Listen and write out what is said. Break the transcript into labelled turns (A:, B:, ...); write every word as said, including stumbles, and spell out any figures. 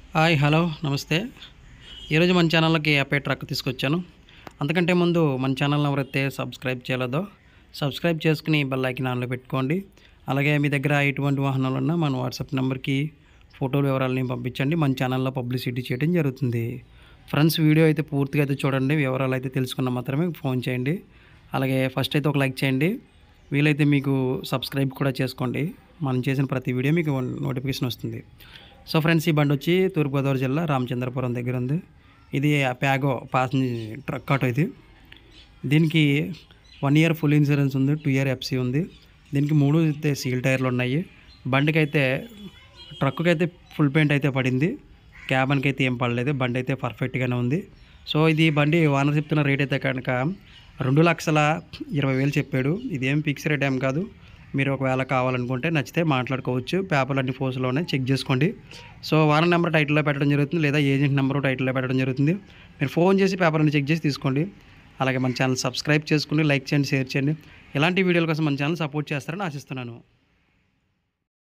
A: Hi hello నమస్తే. ఈరోజు మన ఛానల్‌కి యాపై ట్రక్ తీసుకొచ్చాను. అంతకంటే ముందు మన ఛానల్‌ని ఎవరైతే సబ్స్క్రైబ్ చేయలేదో సబ్స్క్రైబ్ చేసుకుని బెల్ ఐకాన్ ఆన్‌లో పెట్టుకోండి. అలాగే మీ దగ్గర ఎటువంటి వాహనాలున్నా మన వాట్సాప్ నెంబర్‌కి ఫోటోలు వివరాలని పంపించండి. మన ఛానల్‌లో పబ్లిసిటీ చేయడం జరుగుతుంది. ఫ్రెండ్స్, వీడియో అయితే పూర్తిగా అయితే చూడండి. వివరాలు అయితే తెలుసుకున్న మాత్రమే ఫోన్ చేయండి. అలాగే ఫస్ట్ అయితే ఒక లైక్ చేయండి. వీలైతే మీకు సబ్స్క్రైబ్ కూడా చేసుకోండి. మనం చేసిన ప్రతి వీడియో మీకు నోటిఫికేషన్ వస్తుంది. సో ఫ్రెండ్స్, ఈ బండి వచ్చి తూర్పుగోదావరి జిల్లా రామచంద్రపురం దగ్గర ఉంది. ఇది ప్యాగో ప్యాసింజర్ ట్రక్ ఆటో. ఇది దీనికి వన్ ఇయర్ ఫుల్ ఇన్సూరెన్స్ ఉంది, టూ ఇయర్ ఎఫ్సీ ఉంది. దీనికి మూడు అయితే సీల్ టైర్లు ఉన్నాయి. బండికి అయితే ట్రక్కి అయితే ఫుల్ పెయింట్ అయితే పడింది. క్యాబన్కి అయితే ఏం పడలేదు. బండి అయితే పర్ఫెక్ట్గానే ఉంది. సో ఇది బండి ఓనర్ చెప్తున్న రేట్ అయితే కనుక రెండు లక్షల ఇరవై వేలు చెప్పాడు. ఇదేం ఫిక్స్ రేట్ ఏం కాదు. మీరు ఒకవేళ కావాలనుకుంటే నచ్చితే మాట్లాడుకోవచ్చు. పేపర్లు అన్ని ఫోర్స్లోనే చెక్ చేసుకోండి. సో ఓనర్ నెంబర్ టైటిల్లో పెట్టడం జరుగుతుంది, లేదా ఏజెంట్ నెంబరు టైటిల్లో పెట్టడం జరుగుతుంది. మీరు ఫోన్ చేసి పేపర్ అన్ని చెక్ చేసి తీసుకోండి. అలాగే మన ఛానల్ సబ్స్క్రైబ్ చేసుకుని లైక్ చేయండి, షేర్ చేయండి. ఇలాంటి వీడియోల కోసం మన ఛానల్ సపోర్ట్ చేస్తారని ఆశిస్తున్నాను.